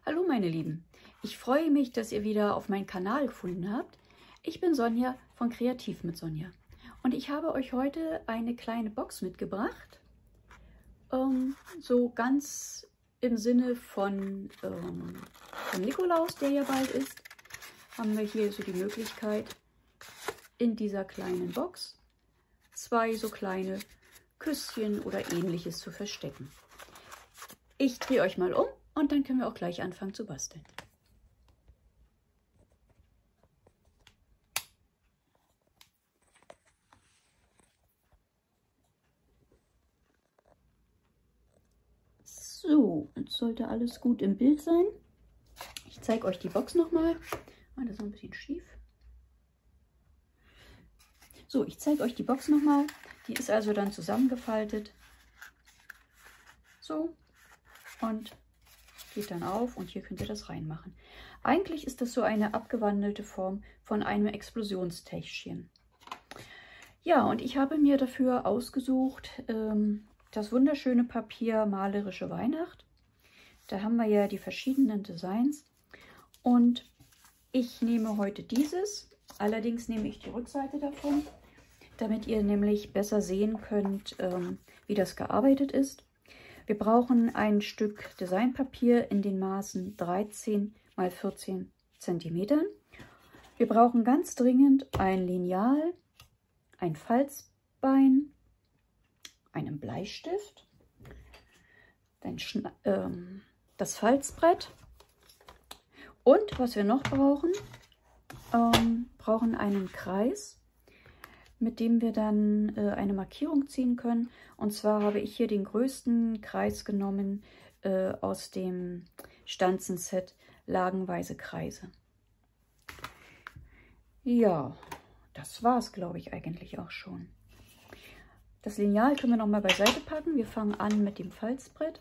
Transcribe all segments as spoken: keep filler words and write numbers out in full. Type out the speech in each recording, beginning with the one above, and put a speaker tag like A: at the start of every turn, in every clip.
A: Hallo meine Lieben, ich freue mich, dass ihr wieder auf meinen Kanal gefunden habt. Ich bin Sonja von Kreativ mit Sonja und ich habe euch heute eine kleine Box mitgebracht. Ähm, so ganz im Sinne von, ähm, von Nikolaus, der ja bald ist, haben wir hier so die Möglichkeit, in dieser kleinen Box zwei so kleine Küsschen oder ähnliches zu verstecken. Ich drehe euch mal um und dann können wir auch gleich anfangen zu basteln. So, jetzt sollte alles gut im Bild sein. Ich zeige euch die Box nochmal. Ah, das ist noch ein bisschen schief. So, ich zeige euch die Box nochmal. Die ist also dann zusammengefaltet. So. Und geht dann auf und hier könnt ihr das reinmachen. Eigentlich ist das so eine abgewandelte Form von einem Explosionstäschchen. Ja, und ich habe mir dafür ausgesucht ähm, das wunderschöne Papier Malerische Weihnacht. Da haben wir ja die verschiedenen Designs und ich nehme heute dieses. Allerdings nehme ich die Rückseite davon, damit ihr nämlich besser sehen könnt, ähm, wie das gearbeitet ist. Wir brauchen ein Stück Designpapier in den Maßen dreizehn mal vierzehn Zentimeter. Wir brauchen ganz dringend ein Lineal, ein Falzbein, einen Bleistift, dann ähm, das Falzbrett und was wir noch brauchen, ähm, brauchen einen Kreis, mit dem wir dann äh, eine Markierung ziehen können. Und zwar habe ich hier den größten Kreis genommen äh, aus dem Stanzenset Lagenweise Kreise. Ja, das war es, glaube ich, eigentlich auch schon. Das Lineal können wir noch mal beiseite packen. Wir fangen an mit dem Falzbrett.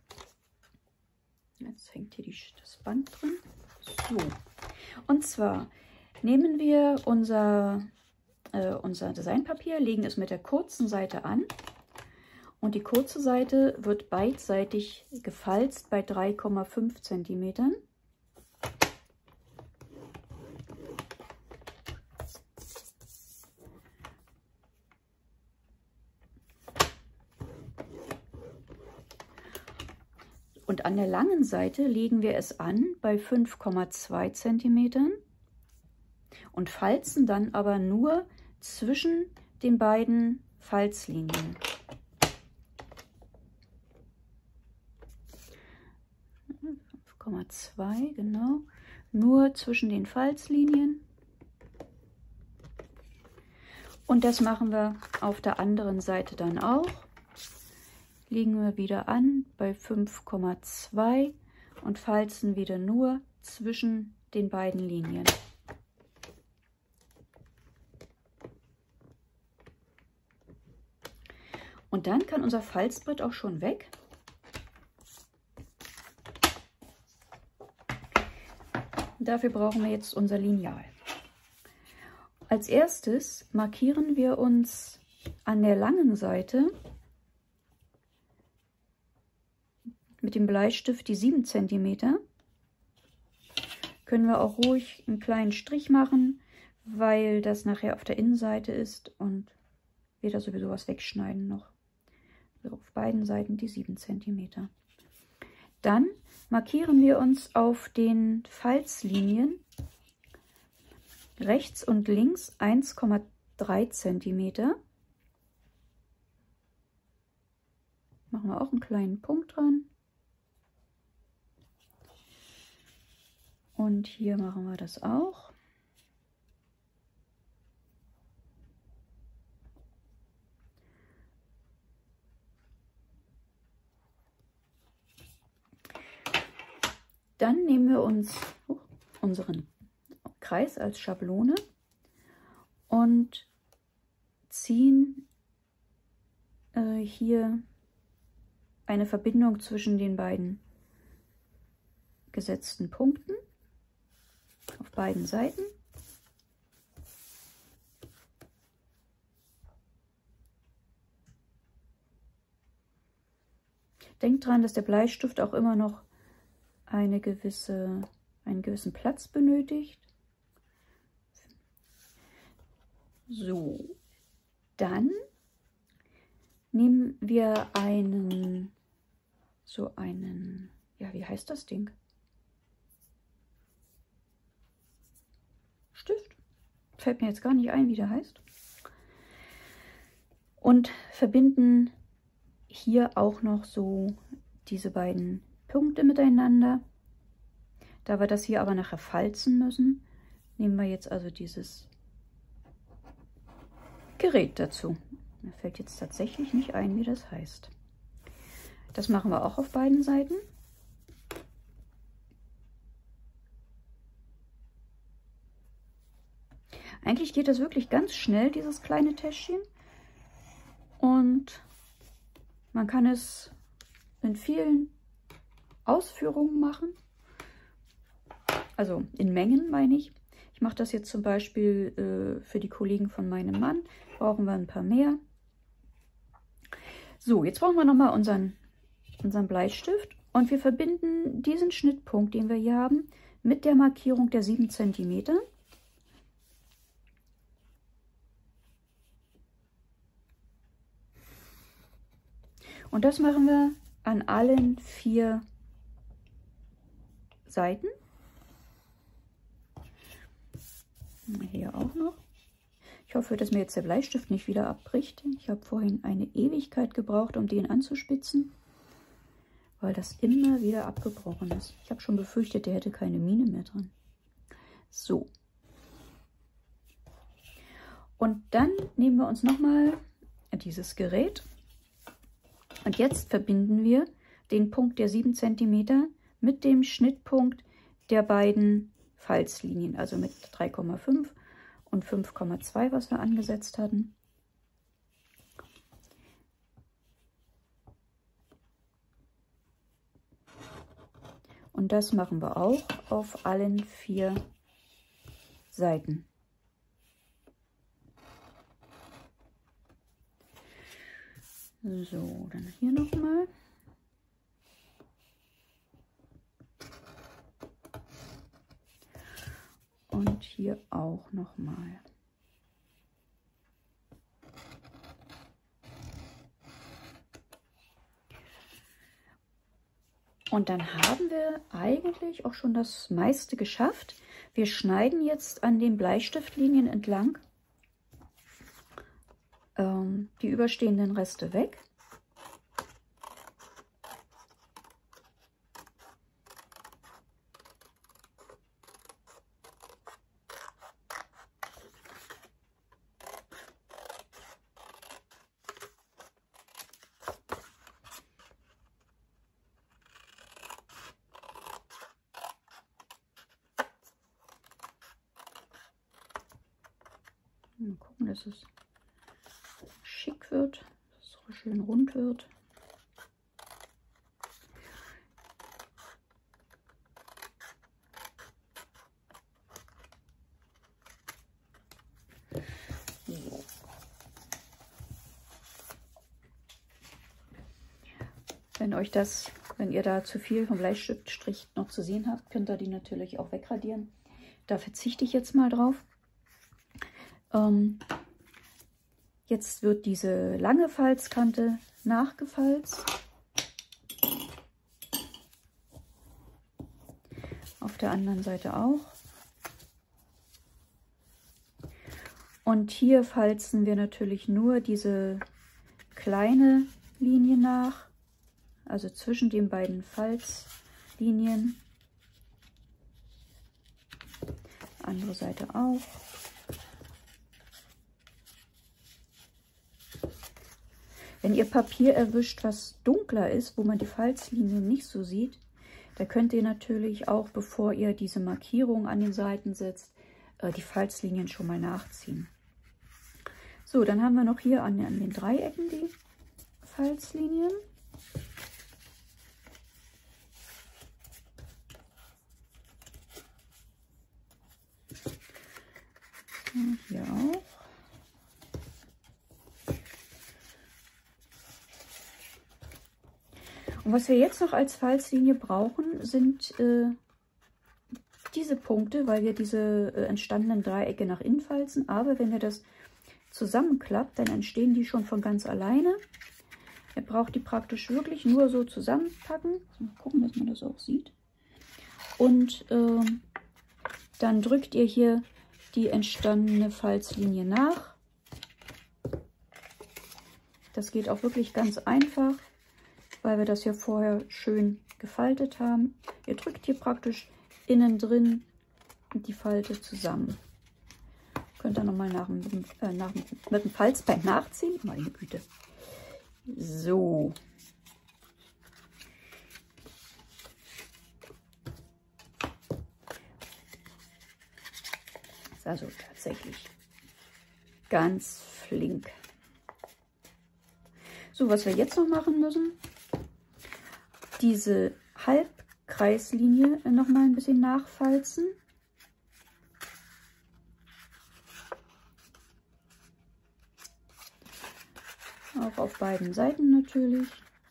A: Jetzt hängt hier die, das Band drin. So, und zwar nehmen wir unser unser Designpapier, legen es mit der kurzen Seite an und die kurze Seite wird beidseitig gefalzt bei drei Komma fünf Zentimetern. Und an der langen Seite legen wir es an bei fünf Komma zwei Zentimetern und falzen dann aber nur zwischen den beiden Falzlinien. fünf Komma zwei, genau. Nur zwischen den Falzlinien. Und das machen wir auf der anderen Seite dann auch. Legen wir wieder an bei fünf Komma zwei und falzen wieder nur zwischen den beiden Linien. Und dann kann unser Falzbrett auch schon weg. Dafür brauchen wir jetzt unser Lineal. Als erstes markieren wir uns an der langen Seite mit dem Bleistift die sieben Zentimeter. Können wir auch ruhig einen kleinen Strich machen, weil das nachher auf der Innenseite ist und wir da sowieso was wegschneiden noch. Auf beiden Seiten die sieben Zentimeter. Dann markieren wir uns auf den Falzlinien rechts und links eins Komma drei Zentimeter. Machen wir auch einen kleinen Punkt dran. Und hier machen wir das auch. Dann nehmen wir uns unseren Kreis als Schablone und ziehen äh, hier eine Verbindung zwischen den beiden gesetzten Punkten auf beiden Seiten. Denkt dran, dass der Bleistift auch immer noch eine gewisse, einen gewissen Platz benötigt. So, dann nehmen wir einen, so einen, ja, wie heißt das Ding? Stift? Fällt mir jetzt gar nicht ein, wie der heißt. Und verbinden hier auch noch so diese beiden Punkte miteinander. Da wir das hier aber nachher falzen müssen, nehmen wir jetzt also dieses Gerät dazu. Mir fällt jetzt tatsächlich nicht ein, wie das heißt. Das machen wir auch auf beiden Seiten. Eigentlich geht das wirklich ganz schnell, dieses kleine Täschchen. Und man kann es in vielen Ausführungen machen. Also in Mengen, meine ich. Ich mache das jetzt zum Beispiel äh, für die Kollegen von meinem Mann. Brauchen wir ein paar mehr. So, jetzt brauchen wir nochmal unseren, unseren Bleistift. Und wir verbinden diesen Schnittpunkt, den wir hier haben, mit der Markierung der sieben Zentimeter. Und das machen wir an allen vier Seiten. Hier auch noch. Ich hoffe, dass mir jetzt der Bleistift nicht wieder abbricht. Ich habe vorhin eine Ewigkeit gebraucht, um den anzuspitzen, weil das immer wieder abgebrochen ist. Ich habe schon befürchtet, der hätte keine Mine mehr drin. So. Und dann nehmen wir uns nochmal dieses Gerät. Und jetzt verbinden wir den Punkt der sieben Zentimeter mit dem Schnittpunkt der beiden Falzlinien, also mit drei Komma fünf und fünf Komma zwei, was wir angesetzt hatten. Und das machen wir auch auf allen vier Seiten. So, dann hier nochmal. Und hier auch nochmal. Und dann haben wir eigentlich auch schon das meiste geschafft. Wir schneiden jetzt an den Bleistiftlinien entlang ähm, die überstehenden Reste weg. Mal gucken, dass es schick wird, dass es schön rund wird. So. Wenn euch das, wenn ihr da zu viel vom Bleistiftstrich noch zu sehen habt, könnt ihr die natürlich auch wegradieren. Da verzichte ich jetzt mal drauf. Ähm, jetzt wird diese lange Falzkante nachgefalzt. Auf der anderen Seite auch. Und hier falzen wir natürlich nur diese kleine Linie nach, also zwischen den beiden Falzlinien. Andere Seite auch. Wenn ihr Papier erwischt, was dunkler ist, wo man die Falzlinien nicht so sieht, da könnt ihr natürlich auch, bevor ihr diese Markierung an den Seiten setzt, die Falzlinien schon mal nachziehen. So, dann haben wir noch hier an, an den Dreiecken die Falzlinien. Und hier auch. Und was wir jetzt noch als Falzlinie brauchen, sind äh, diese Punkte, weil wir diese äh, entstandenen Dreiecke nach innen falzen. Aber wenn ihr das zusammenklappt, dann entstehen die schon von ganz alleine. Ihr braucht die praktisch wirklich nur so zusammenpacken. Mal gucken, dass man das auch sieht. Und äh, dann drückt ihr hier die entstandene Falzlinie nach. Das geht auch wirklich ganz einfach, weil wir das ja vorher schön gefaltet haben. Ihr drückt hier praktisch innen drin die Falte zusammen. Könnt ihr nochmal nach, äh, nach, mit dem Falzbein nachziehen. Meine Güte. So. Das ist also tatsächlich ganz flink. So, was wir jetzt noch machen müssen, diese Halbkreislinie noch mal ein bisschen nachfalzen. Auch auf beiden Seiten natürlich.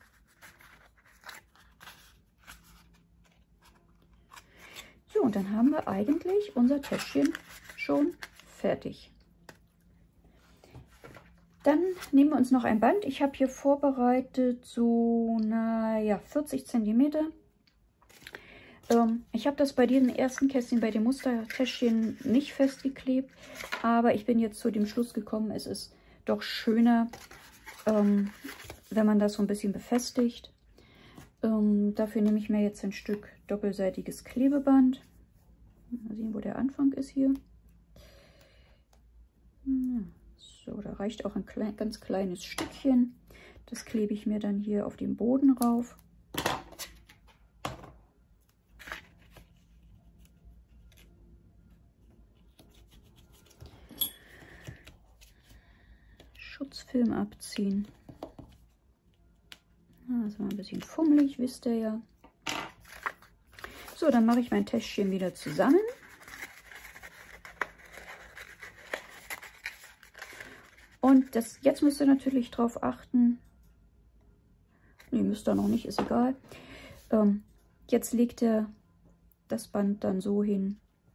A: So, und dann haben wir eigentlich unser Täschchen schon fertig. Dann nehmen wir uns noch ein Band. Ich habe hier vorbereitet so, naja, vierzig Zentimeter. Ähm, ich habe das bei diesem ersten Kästchen, bei dem Mustertäschchen nicht festgeklebt. Aber ich bin jetzt zu dem Schluss gekommen, es ist doch schöner, ähm, wenn man das so ein bisschen befestigt. Ähm, dafür nehme ich mir jetzt ein Stück doppelseitiges Klebeband. Mal sehen, wo der Anfang ist hier. Ja. So, da reicht auch ein klein, ganz kleines Stückchen. Das klebe ich mir dann hier auf den Boden rauf. Schutzfilm abziehen. Das war ein bisschen fummelig, wisst ihr ja. So, dann mache ich mein Täschchen wieder zusammen. Und das, jetzt müsst ihr natürlich darauf achten, nee, müsst ihr noch nicht, ist egal. Ähm, jetzt legt ihr das Band dann so hin.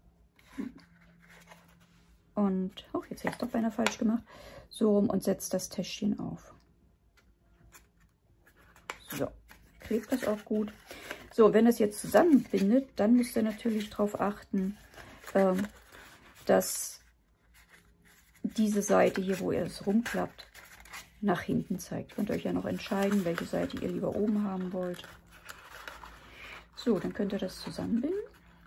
A: Und, oh, jetzt habe ich es doch beinahe falsch gemacht. So rum und setzt das Täschchen auf. So, klebt das auch gut. So, wenn das jetzt zusammenbindet, dann müsst ihr natürlich darauf achten, ähm, dass diese Seite hier, wo ihr es rumklappt, nach hinten zeigt. Könnt ihr euch ja noch entscheiden, welche Seite ihr lieber oben haben wollt. So, dann könnt ihr das zusammenbinden.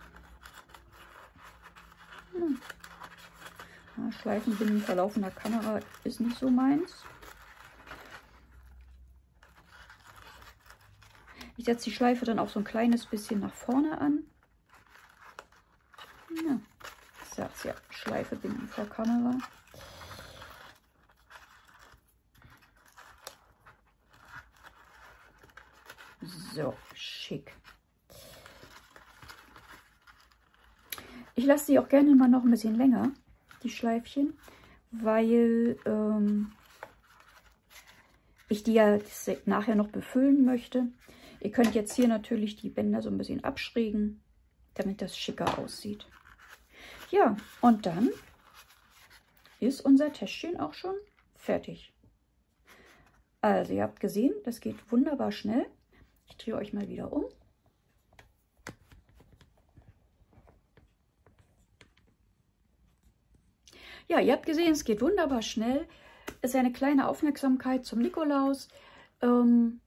A: Hm. Ja, Schleifenbinden vor laufender Kamera ist nicht so meins. Ich setze die Schleife dann auch so ein kleines bisschen nach vorne an. Ja, ich sag's ja, Schleife binden vor Kamera. So, schick. Ich lasse sie auch gerne mal noch ein bisschen länger, die Schleifchen, weil ähm, ich die ja nachher noch befüllen möchte. Ihr könnt jetzt hier natürlich die Bänder so ein bisschen abschrägen, damit das schicker aussieht. Ja, und dann ist unser Täschchen auch schon fertig. Also, ihr habt gesehen, das geht wunderbar schnell. Ich drehe euch mal wieder um. Ja, ihr habt gesehen, es geht wunderbar schnell. Es ist eine kleine Aufmerksamkeit zum Nikolaus. Ähm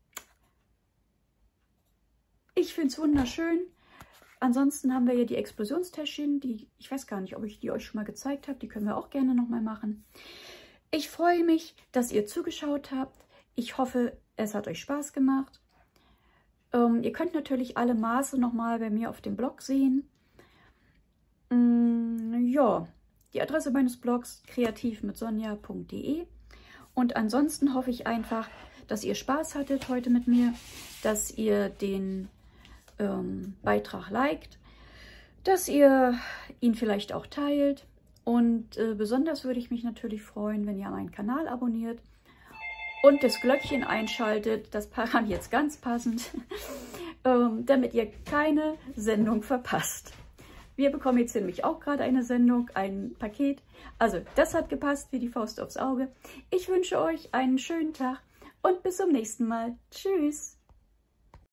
A: ich finde es wunderschön. Ansonsten haben wir hier die Explosionstäschchen, die ich weiß gar nicht, ob ich die euch schon mal gezeigt habe. Die können wir auch gerne nochmal machen. Ich freue mich, dass ihr zugeschaut habt. Ich hoffe, es hat euch Spaß gemacht. Ähm, ihr könnt natürlich alle Maße nochmal bei mir auf dem Blog sehen. Mm, ja, die Adresse meines Blogs kreativ mit sonja punkt de. Und ansonsten hoffe ich einfach, dass ihr Spaß hattet heute mit mir, dass ihr den ähm, Beitrag liked, dass ihr ihn vielleicht auch teilt. Und äh, besonders würde ich mich natürlich freuen, wenn ihr meinen Kanal abonniert und das Glöckchen einschaltet. Das Paran jetzt ganz passend, ähm, damit ihr keine Sendung verpasst. Wir bekommen jetzt nämlich auch gerade eine Sendung, ein Paket. Also das hat gepasst wie die Faust aufs Auge. Ich wünsche euch einen schönen Tag und bis zum nächsten Mal. Tschüss!